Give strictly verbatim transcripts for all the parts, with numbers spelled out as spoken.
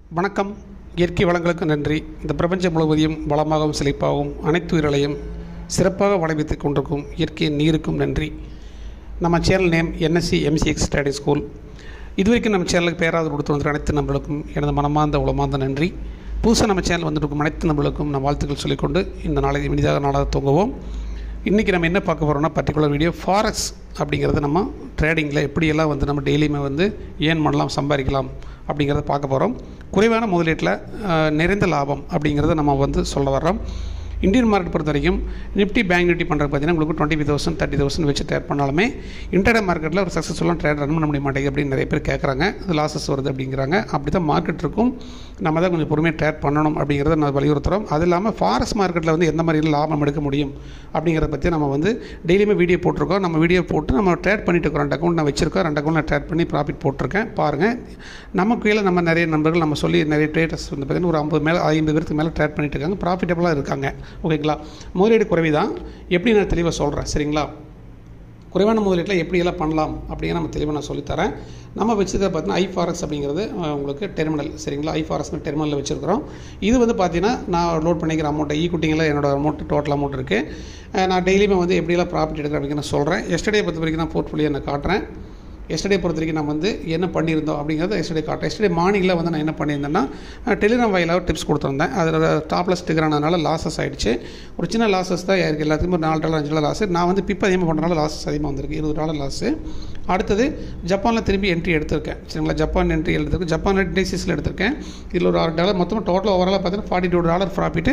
வணக்கம். இயற்கை வளங்களுக்கு நன்றி. இந்த பிரபஞ்சம் முழுவதையும் வளமாகவும் செழிப்பாகவும் அனைத்து உயிர்களையும் சிறப்பாக வளைவித்துக் கொண்டிருக்கும் இயற்கையின் நீருக்கும் நன்றி. நம்ம channel name NSC MCX study school. இதுவரைக்கும் நம்ம சேனலுக்கு பேராதரவு கொடுத்து வந்த அனைத்து நண்பர்களுக்கும் எனது மனமார்ந்த உளமார்ந்த நன்றி. புதுசாக நம்ம சேனல் வந்துருக்கும் அனைத்து நண்பர்களுக்கும் நம்ம வாழ்த்துக்கள் சொல்லிக்கொண்டு இந்த நாளை இனிதாக நாளாக தூங்குவோம். இன்றைக்கி நம்ம என்ன பார்க்க போகிறோம்னா, பர்டிகுலர் வீடியோ ஃபாரெக்ஸ் அப்படிங்கிறது நம்ம ட்ரேடிங்கில் எப்படியெல்லாம் வந்து நம்ம டெய்லியுமே வந்து ஏன் பண்ணலாம், சம்பாதிக்கலாம் அப்படிங்கிறத பார்க்க போகிறோம். குறைவான முதலீட்டில் நிறைந்த லாபம் அப்படிங்கிறத நம்ம வந்து சொல்ல வர்றோம். இந்தியன் மார்க்கெட் பொறுத்த வரைக்கும் நிஃப்டி பேங்க் நிஃப்டி பண்ணுறது பார்த்தீங்கன்னா உங்களுக்கு twenty five thousand thirty thousand வச்சு ட்ரேட் பண்ணாலுமே இன்டர்டே மார்க்கெட்டில் ஒரு சக்ஸஸ்ஃபுல்லாக ட்ரேட் ரன் பண்ண முடிய மாட்டேங்குது அப்படின்னு நிறைய பேர் கேட்குறாங்க. அது லாஸஸ் வருது அப்படிங்கிறாங்க. அப்படி தான் மார்க்கெட் இருக்கும். நம்ம தான் கொஞ்சம் பொறுமையாக ட்ரேட் பண்ணணும் அப்படிங்கிறத நான் வலியுறுத்துகிறோம். அது இல்லாமல் ஃபாரெக்ஸ் மார்க்கெட்டில் வந்து எந்த மாதிரி லாபம் எடுக்க முடியும் அப்படிங்கிறத பற்றி நம்ம வந்து டெய்லியுமே வீடியோ போட்டிருக்கோம். நம்ம வீடியோ போட்டு நம்ம ட்ரேட் பண்ணிட்டு இருக்கோம். ரெண்டு அக்கௌண்ட் நான் வச்சிருக்கோம். ரெண்டு அக்கௌண்ட் நான் ட்ரேட் பண்ணி ப்ராஃபிட் போட்டிருக்கேன். பாருங்கள், நம்ம கீழே நம்ம நிறைய நண்பர்கள் நம்ம சொல்லி நிறைய ட்ரேடர்ஸ் வந்து பார்த்திங்கன்னா ஒரு ஐம்பது மேலே ஐம்பது பேருக்கு மேலே ட்ரேட் பண்ணிட்டு இருக்காங்க. ப்ராஃபிட்டபுளாக இருக்காங்க. ஓகேங்களா? முதலீடு குறைவு தான். எப்படி நான் தெளிவாக சொல்கிறேன், சரிங்களா? குறைவான முதலீட்டில் எப்படியெல்லாம் பண்ணலாம் அப்படிங்கிற நம்ம தெளிவாக நான் சொல்லித்தரேன். நம்ம வச்சுருக்க பார்த்தீங்கன்னா ஐஃபாரெக்ஸ் அப்படிங்கிறது உங்களுக்கு டெர்மினல், சரிங்களா? ஐஃபாரெக்ஸ் டெர்மினலில் வச்சுருக்கிறோம். இது வந்து பார்த்தீங்கன்னா நான் லோட் பண்ணிக்கிற அமௌண்ட்டை ஈக்குட்டிங்கில் என்னோட அமௌண்ட் டோட்டல் அமௌண்ட் இருக்குது. நான் டெய்லியுமே வந்து எப்படியெல்லாம் ப்ராஃபிட் எடுக்கிறேன் அப்படிங்கிற நான் சொல்கிறேன். எஸ்டர்டே பொறுத்த வரைக்கும் நான் போர்ட்ஃபோலியோ நான் காட்டுறேன். எஸ்டர்டே பொறுத்த வரைக்கும் நம்ம வந்து என்ன பண்ணியிருந்தோம் அப்படிங்கிறத எஸ்டர்டே காட்டுறேன். எஸ்டர்டே மார்னிங்கில் வந்து நான் என்ன பண்ணியிருந்தேன்னா டெலிகிராம் வாயிலாக டிப்ஸ் கொடுத்துருந்தேன். அதில் டாப்லெஸ் டிக்கரானதுனால லாஸஸ் ஆகிடுச்சு. ஒரு சின்ன லாஸஸ் தான் இருக்குது. எல்லாத்துக்குமே ஒரு நாலு டாலர் அஞ்சு டாலர் லாஸு. நான் வந்து பிப் அதிகமாக பண்ணுறதுனால லாஸஸ் அதிகமாக வந்திருக்கு. இருபது டாலர் லாஸு. அடுத்தது ஜப்பானில் திரும்பி என்ட்ரி எடுத்திருக்கேன், சரிங்களா? ஜப்பான் என்ட்ரி எடுத்திருக்கேன். ஜப்பான் இண்டெக்ஸில் எடுத்திருக்கேன். இதில் ஒரு ஆறு டாலர் மொத்தமாக டோட்டல் ஓவராலாக பார்த்தீங்கன்னா forty two dollar profit,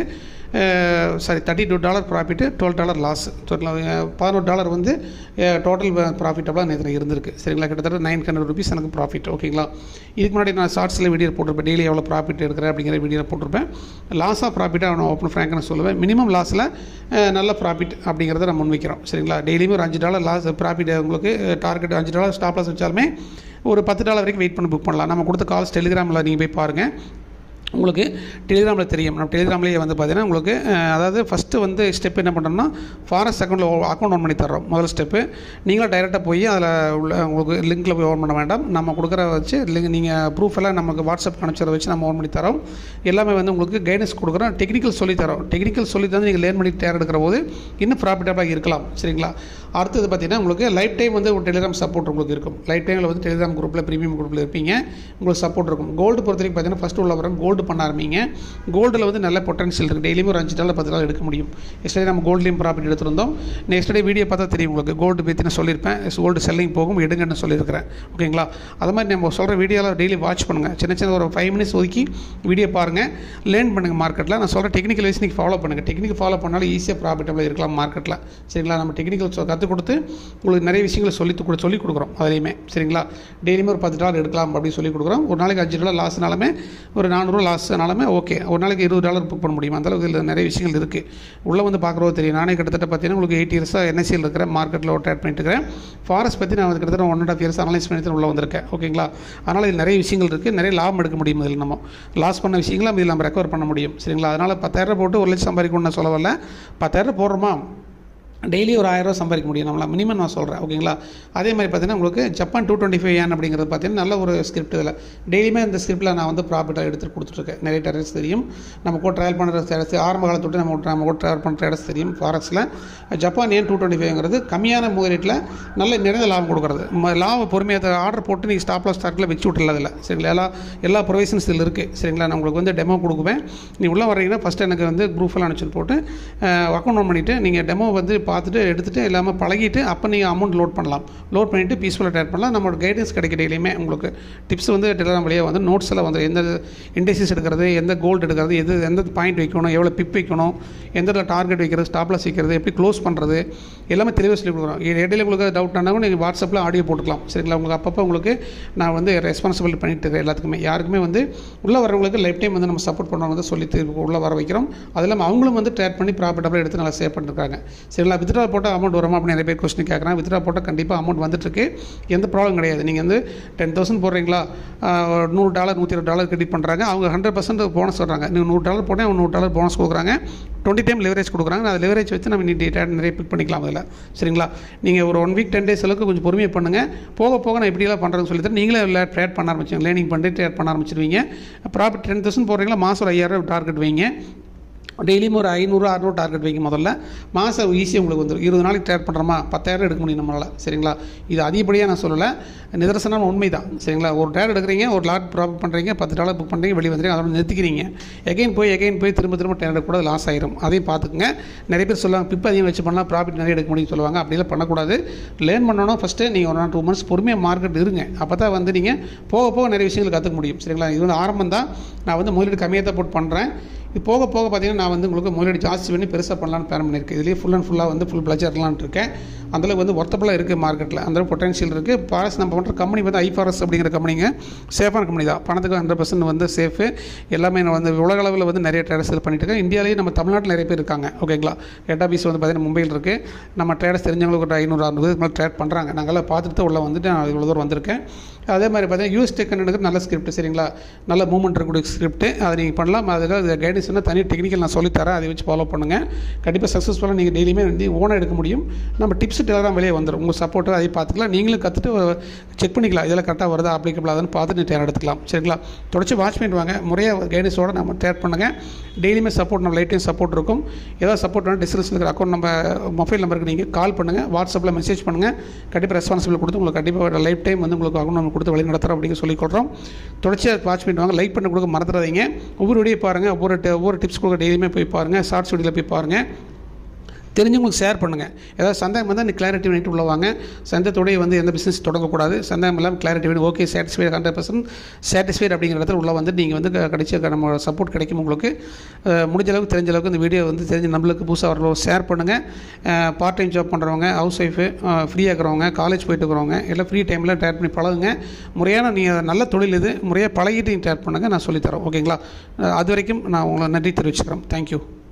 sorry thirty two dollar profit, twelve dollar loss. பதினோரு டாலர் வந்து டோட்டல் ப்ராஃபிட்டபுளாக நேற்று இருந்திருக்கு, சரிங்களா? கிட்டத்தட்ட நைன் ஹண்ட்ரட் ருபீஸ் எனக்கு ப்ராஃபிட். ஓகேங்களா? இதுக்கு முன்னாடி நான் ஷார்ட்ஸில் வீடியோ போட்டிருப்பேன். டெய்லி எவ்வளோ ப்ராஃபிட் எடுக்கிறேன் அப்படிங்கிற வீடியோ போட்டிருப்பேன். லாஸாக ப்ராஃபிட்டாக நான் ஓப்பன் ஃப்ராங்காக நான் சொல்லுவேன். மினிமம் லாஸில் நல்ல ப்ராஃபிட் அப்படிங்கிறத நம்ம முன்வைக்கிறோம், சரிங்களா? டெய்லியுமே ஒரு அஞ்சு டாலர் லாஸ் ப்ராஃபிட் உங்களுக்கு டார்கெட் அஞ்சு டாலர் ஸ்டாப் லாஸ் வச்சாலுமே ஒரு பத்து டாலர் வரைக்கும் வெயிட் பண்ணி புக் பண்ணலாம். நம்ம கொடுத்த கால்ஸ் டெலிகிராமில் நீங்கள் போய் பாருங்கள். உங்களுக்கு டெலிகிராமில் தெரியும். நம்ம டெலிகிராம்லேயே வந்து பார்த்தீங்கன்னா உங்களுக்கு அதாவது ஃபஸ்ட்டு வந்து ஸ்டெப் என்ன பண்ணுறோம்னா ஃபாரெக்ஸ் அக்கௌண்ட்டில் அக்கௌண்ட் ஓன் பண்ணி தர்றோம். முதல் ஸ்டெப்பு நீங்களும் டைரெக்டாக போய் அதில் உள்ள உங்களுக்கு லிங்க்கில் போய் ஓன் பண்ண வேண்டாம். நம்ம கொடுக்குற வச்சு லிங்க் நீங்கள் ப்ரூஃப் எல்லாம் நமக்கு வாட்ஸ்அப் அனுப்பிச்சதை வச்சு நம்ம ஓன் பண்ணி தரோம். எல்லாமே வந்து உங்களுக்கு கைடன்ஸ் கொடுக்குறோம். டெக்னிக்கல் சொல்லி தரோம். டெக்னிக்கல் சொல்லி தந்து நீங்கள் லேர்ன் பண்ணி டேர் எடுக்கிற போது இன்னும் ப்ராஃபிட்டபுளாக இருக்கலாம், சரிங்களா? அடுத்தது பார்த்தீங்கன்னா உங்களுக்கு லைஃப் டைம் வந்து ஒரு டெலிகிராம் சப்போர்ட் உங்களுக்கு இருக்கும். லைஃப் டைமில் வந்து டெலிகிராம் குரூப்பில் ப்ரீமியம் குரூப்பில் இருப்பீங்க. உங்களுக்கு சப்போர்ட் இருக்கும். கோல்டு பொறுத்த வரைக்கும் பார்த்தீங்கன்னா ஃபஸ்ட்டு உள்ள வரும் கோல்டு பண்ண ஆரம்பிங்க. கோல்டில் வந்து நல்ல பொட்டன்ஷியல் இருக்குது. டெய்லியும் ஒரு அஞ்சு டாலர் பத்து டாலர் எடுக்க முடியும். எஸ்டே நம்ம கோல்ட்லேயும் ப்ராஃபிட் எடுத்திருந்தோம். நெக்ஸ்ட் டே வீடியோ பார்த்தா தெரியும் உங்களுக்கு. கோல்டு பற்றி நான் சொல்லியிருப்பேன். கோல்டு செல்லிங் போகும் எடுங்கன்னு சொல்லியிருக்கிறேன். ஓகேங்களா? அது மாதிரி நம்ம சொல்கிற வீடியோவில் டெய்லி வாட்ச் பண்ணுங்கள். சின்ன சின்ன ஒரு ஃபைவ் மினிட்ஸ் ஒதுக்கி வீடியோ பாருங்கள். லேர்ன் பண்ணுங்கள். மார்க்கெட்டில் நான் சொல்கிற டெக்னிக்கல் வைஸ் நீங்கள் ஃபாலோ பண்ணுங்கள். டெக்னிக் ஃபாலோ பண்ணாலும் ஈஸியாக ப்ராஃபிட்டபிளாக இருக்கலாம் மார்க்கெட்டில், சரிங்களா? நம்ம டெக்னிக்கல் கற்றுக் கொடுத்து உங்களுக்கு நிறைய விஷயங்களை சொல்லி கூட சொல்லிக் கொடுக்குறோம். அதுலேயுமே, சரிங்களா? டெய்லியுமே ஒரு பத்து டாலர் எடுக்கலாம் அப்படின்னு சொல்லி கொடுக்குறோம். ஒரு நாளைக்கு அஞ்சு டாலர் லாஸ்னாலுமே ஒரு நானூறு லாஸ்னாலுமே ஓகே. ஒரு நாளைக்கு இருபது டாலர் புக் பண்ண முடியும். அந்தளவுக்கு இதில் நிறைய விஷயங்கள் இருக்குது. உள்ளே வந்து பார்க்குறது தெரியும். நானே கிட்டத்தட்ட பார்த்தீங்கன்னா உங்களுக்கு எயிட் இயர்ஸாக என்எஸ்சியில் இருக்கிற மார்க்கெட்டில் ஒரு ட்ரேட் பண்ணிட்டு இருக்கிறேன். ஃபாரெக்ஸ் பற்றி நான் கிட்டத்தட்ட one and half years analyse பண்ணி உள்ளே வந்திருக்கேன். ஓகேங்களா? அதனால் இதில் நிறைய விஷயங்கள் இருக்குது. நிறைய லாபம் எடுக்க முடியும். இதில் நம்ம லாஸ் பண்ண விஷயங்களை இதில் நம்ம ரெக்கவர் பண்ண முடியும், சரிங்களா? அதனால் பத்தாயிரம் போட்டு ஒரு லட்சம் சம்பாதிக்கணும்னு நான் சொல்ல வரல. பத்தாயிரம் போடுறோமா டெய்லி ஒரு ஆயிரம் ரூபா சம்பாதிக்க முடியும் நம்மளா, மினிமம் நான் சொல்கிறேன். ஓகேங்களா? அதே மாதிரி பார்த்தீங்கன்னா உங்களுக்கு ஜப்பான் டூ டுவெண்ட்டி ஃபைவ் ஏன் அப்படிங்கிறது பார்த்தீங்கன்னா நல்ல ஒரு ஸ்கிரிப்ட். இதில் டெய்லியுமே இந்த ஸ்கிரிப்ட்டில் நான் வந்து ப்ராஃபிட்டாக எடுத்துகிட்டு கொடுத்துட்ருக்கேன். நிறைய ட்ரேடர்ஸ் தெரியும். நம்ம கூட ட்ரையல் பண்ணுற ட்ரேடர்ஸ் ஆரம்ப காலத்து விட்டு நம்ம நம்ம கூட ட்ரையல் பண்ணுற ட்ரேடர்ஸ் தெரியும். ஃபாரெக்ஸில் ஜப்பான் ஏன் டூ டுவெண்ட்டி ஃபைவ்ங்கிறது கம்மியான முதலீட்டில் நல்ல நிறைய லாபம் கொடுக்குறது. லாபம் பொறுமையாக ஆர்டர் போட்டு நீங்கள் ஸ்டாப் லாஸ் ஸ்டார்ட்டில் வச்சு விட்டுல இல்லை, சரிங்களா? எல்லா எல்லா ப்ரொவிஷன்ஸ் இதில் இருக்குது, சரிங்களா? நான் உங்களுக்கு வந்து டெமோ கொடுக்குவேன். நீ உள்ளே வரீங்கன்னா ஃபஸ்ட்டு எனக்கு வந்து ப்ரூஃபெல்லாம் அனுப்பிச்சு போட்டு அக்கௌண்ட் ஓன் பண்ணிவிட்டு நீங்கள் டெமோ வந்து பார்த்துட்டு எடுத்துகிட்டு இல்லாமல் பழகிட்டு அப்போ நீங்கள் அமௌண்ட் லோட் பண்ணலாம். லோட் பண்ணிவிட்டு பீஸ்ஃபுல்லாக ட்ரேட் பண்ணலாம். நம்மளோட கைடன்ஸ் கிடைக்க டெய்லியுமே உங்களுக்கு டிப்ஸ் வந்து டெலிகிராம் வழியாக வந்து நோட்ஸ் எல்லாம் வந்து எந்த இண்டெக்ஸஸ் எடுக்கிறது, எந்த கோல்டு எடுக்கிறது, எது எந்த பாயிண்ட் வைக்கணும், எவ்வளோ பிப் வைக்கணும், எந்த டார்கெட் வைக்கிறது, ஸ்டாப் லாஸ் வைக்கிறது, எப்படி க்ளோஸ் பண்ணுறது, எல்லாமே தெளிவாக சொல்லி கொடுக்குறோம். இடையில உங்களுக்கு டவுட் ஆனாலும் நீங்கள் வாட்ஸ்அப்பில் ஆடியோ போட்டுக்கலாம், சரிங்களா? உங்களுக்கு அப்பப்போ உங்களுக்கு நான் வந்து ரெஸ்பான்சிபிலிட்டி பண்ணிட்டு இருக்கேன் எல்லாத்துக்குமே. யாருக்குமே வந்து உள்ளே வரவங்களுக்கு லைஃப் டைம் வந்து நம்ம சப்போர்ட் பண்ணுறவங்க வந்து சொல்லி உள்ளே வர வைக்கிறோம். அது இல்லாமல் அவங்களும் வந்து ட்ரேட் பண்ணி ப்ராஃபிட்டபிளாக எடுத்து நல்லா சேவ் பண்ணிருக்காங்க, சரிங்களா? சரிங்களா. வித்ட்ரா போட்டால் அமௌண்ட் வருமா அப்படின்னு நிறைய பேர் கொஸ்டின் கேட்குறாங்க. வித்ட்ரா போட்டால் கண்டிப்பாக அமௌண்ட் வந்துட்டுருக்கு, எந்த ப்ராப்ளம் கிடையாது. நீங்கள் வந்து டென் தௌசண்ட் போடுறீங்களா, நூறு டாலர் நூற்றி இருபது டாலர் கிரெடிட் பண்ணுறாங்க, அவங்க ஹண்ட்ரட் பர்சன்ட் போனஸ் சொல்கிறாங்க. நீங்கள் நூறு டாலர் போட்டேன் அவங்க நூறு டாலர் போனஸ் கொடுக்குறாங்க, டுவெண்ட்டி டைம் லெவரேஜ் கொடுக்குறாங்க. அந்த லெவரேஜ் வச்சு நம்ம நீ நிறைய பிக் பண்ணிக்கலாம் அதில், சரிங்களா. நீங்கள் ஒரு ஒன் வீக் டென் டேஸ் அளவுக்கு கொஞ்சம் பொறுமையாக பண்ணுங்கள். போக போக நான் எப்படிலாம் பண்ணுறதுன்னு சொல்லி தரேன். நீங்களே இல்லை ட்ரேட் பண்ண ஆரம்பிச்சிங்க, லேர்னிங் பண்ணி ட்ரேட் பண்ண ஆரம்பிச்சிருவீங்க. ப்ராஃபிட் டென் தௌசண்ட் போடுறீங்களா, மாதம் ஒரு ஐயாயிரம் டார்கெட் வைங்க. டெய்லியும் ஒரு ஐநூறு அறுநூறு டார்கெட் வைங்க. முதல்ல மாதம் ஈஸியாக உங்களுக்கு வந்துடும். இருபது நாளைக்கு ட்ரேட் பண்ணுறோமா, பத்தாயிரம் எடுக்க முடியும் நம்மளால், சரிங்களா. இது அதிகப்படியாக நான் சொல்லலை, நிதர்சனமான உண்மை தான், சரிங்களா. ஒரு ட்ரேட் எடுக்கிறீங்க, ஒரு லாட் ப்ராஃபிட் பண்ணுறீங்க, பத்து டாலர் புக் பண்ணுறீங்க, வெளியே வந்துடுங்க, அதோட நிறுத்திக்கிறீங்க. எகைன் போய் எகைன் போய் திரும்ப திரும்ப ட்ரேட் எடுக்கக்கூடாது, லாஸ் ஆயிரும். அதையும் பார்த்துக்குங்க. நிறைய பேர் சொல்லுவாங்க பிப் அதிகம் வச்சு பண்ணலாம், ப்ராஃபிட் நிறைய எடுக்க முடியும்னு சொல்லுவாங்க. அப்படிலாம் பண்ணக்கூடாது. லேர்ன் பண்ணணும் ஃபஸ்ட்டு. நீங்கள் ஒரு நாள் டூ மந்த்ஸ் பொறுமையாக மார்க்கெட் இருங்க. அப்போ தான் வந்து நீங்கள் போக போக நிறைய விஷயங்கள் கற்றுக்க முடியும், சரிங்களா. இது வந்து ஆரம்பம் தான். நான் வந்து முதலீடு கம்மியாக தான் போட்டு பண்ணுறேன். இது போக போக பார்த்தீங்கன்னா நான் வந்து உங்களுக்கு முதலீடு ஜாஸ்தி பண்ணி பெருசாக பண்ணலான்னு பிளான் பண்ணியிருக்கேன். இதுலேயே ஃபுல் அண்ட் ஃபுல்லாக வந்து ஃபுல் பிளஜர் இருக்கலான்னு இருக்கேன். அந்தளவுக்கு வந்து ஒர்த்தபுளாக இருக்குது மார்க்கெட்டில், அந்தளவுக்கு பொட்டன்ஷியல் இருக்குது. பாரஸ் நம்ம பண்ணுற கம்பெனி வந்து ஐஃபாரஸ் அப்படிங்கிற கம்பெனிங்க சேஃபான கம்பெனி தான். பணத்துக்கு ஹண்ட்ரட் பர்சன்ட் வந்து சேஃபு. எல்லாமே நான் வந்து உலக அளவில் வந்து நிறைய ட்ரேடர்ஸ் இது பண்ணிட்டு இருக்கேன். இந்தியாவிலேயே நம்ம தமிழ்நாட்டில் நிறைய பேர் இருக்காங்க, ஓகேங்களா. ஹெட் ஆஃபீஸ் வந்து பார்த்தீங்கன்னா மும்பையில் இருக்குது. நம்ம ட்ரேடர்ஸ் தெரிஞ்சவங்களுக்கு ஒரு ஐநூறு அறுநூறு பேர் மேலே ட்ரேட் பண்ணுறாங்க. நாங்கள்லாம் பார்த்துட்டு தான் உள்ள வந்துட்டு நான் இவ்வளோ தூரம் வந்திருக்கேன். அதே மாதிரி பார்த்தீங்கன்னா யூஎஸ் டெக் கண்டுக்கு நல்ல ஸ்கிரிப்ட், சரிங்களா. நல்ல மூவ்மெண்ட் இருக்கக்கூடிய ஸ்கிரிப்ட், அதை நீங்கள் பண்ணலாம். அதில் கைடன்ஸ் என்ன தனி டெக்னிக்கல் நான் சொல்லித்தரேன், அதை வச்சு ஃபாலோ பண்ணுங்கள். கண்டிப்பாக சக்ஸஸ்ஃபுல்லாக நீங்கள் டெய்லியுமே வந்து ஓனாக எடுக்க முடியும். நம்ம டிப்ஸ் டெய்லராக வெளியே வந்துடும். உங்கள் சப்போர்ட்டு அதை பார்த்துக்கலாம். நீங்களும் கற்றுட்டு செக் பண்ணிக்கலாம், இதெல்லாம் கரெக்டாக வருதா அப்ளிகபிள் ஆகுதுன்னு பார்த்துட்டு நீங்கள் டேர் எடுத்துக்கலாம், சரிங்களா. தொடர்ச்சி வாட்ச் பண்ணிட்டு வாங்க. முறையாக கைடன்ஸோடு நம்ம ட்ரேட் பண்ணுங்கள். டெய்லியுமே சப்போர்ட் நம்ம லைட் டைம் சப்போர்ட் இருக்கும். ஏதாவது சப்போர்ட் வேணும் டிஸ்கிரிப்ஷனில் இருக்கிற அக்கௌண்ட் நம்ம மொபைல் நம்பருக்கு நீங்கள் கால் பண்ணுங்கள், வாட்ஸ்அப்பில் மெசேஜ் பண்ணுங்கள். கண்டிப்பாக ரெஸ்பான்சிபிள் கொடுத்து உங்களுக்கு கண்டிப்பாக லைஃப் டைம் வந்து உங்களுக்கு அக்கௌண்ட் நம்ம கொடுத்து வழி நடத்துகிறோம் அப்படின்னு சொல்லிக்கொள்கிறோம். தொடர்ச்சியாக வாட்ச் பண்ணிட்டு வாங்க. லைக் பண்ண கொடுக்க மறந்துடாதீங்க. ஒவ்வொரு வீடியோ பாருங்கள், ஒவ்வொரு ஒவ்வொரு டிப்ஸ் கொடுக்க டெய்லியுமே போய் பாருங்கள். ஷார்ட்ஸ் வீடியோவில் போய் பாருங்கள். தெரிஞ்சவங்களுக்கு ஷேர் பண்ணுங்கள். ஏதாவது சந்தேகம் வந்து நீங்கள் கிளாரிட்டி பண்ணிட்டு உள்ள வாங்க. சந்தேகத்தோடய வந்து எந்த பிஸ்னஸ் தொடங்கக்கூடாது. சந்தேகம் இல்லாமல் கிளாரிட்டி பண்ணி okay satisfied hundred percent satisfied அப்படிங்கிற இடத்துல உள்ள வந்து நீங்கள் வந்து கடைசி நம்ம சப்போர்ட் கிடைக்கும் உங்களுக்கு. முடிஞ்ச அளவுக்கு தெரிஞ்ச அளவுக்கு இந்த வீடியோ வந்து தெரிஞ்ச நம்மளுக்கு புதுசாக வரலாம் ஷேர் பண்ணுங்கள். பார்ட் டைம் ஜாப் பண்ணுறவங்க, ஹவுஸ் ஒய்ஃபு, ஃப்ரீயாக இருக்கிறவங்க, காலேஜ் போயிட்டு இருக்கிறவங்க எல்லாம் ஃப்ரீ டைமில் ட்ரேட் பண்ணி பழகுங்க. முறையான நீங்கள் நல்ல தொழில் இது, முறையாக பழகிட்டு நீங்கள் ட்ரேட் பண்ணுங்கள். நான் சொல்லித்தரோம், ஓகேங்களா. அது வரைக்கும் நான் உங்களை நன்றி தெரிவிச்சுக்கிறேன். தேங்க்யூ.